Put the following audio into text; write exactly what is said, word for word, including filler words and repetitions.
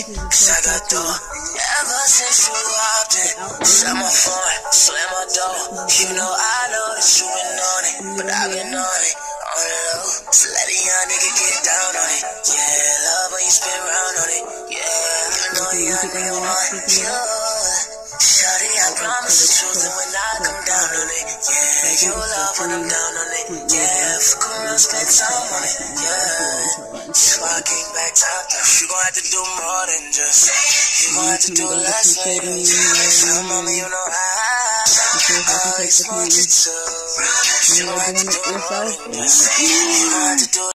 shut the door. Ever since you walked in, shut my phone, slam my door. You know I know that you been on it, but I've been on it, on the low. So let a young nigga get down on it. Yeah, love when you spin round on it. Yeah, you know a young nigga want you. Shawty, I promise the truth, and when I come down on it, yeah, you love when I'm down on it, yeah, fuck around, spend time on it, yeah, so I came back top down. You gon' have to do more than just, you gon' have to do less, baby, so mama, you know I, I always want you to, you gon' have to do more than just, you gon' have to do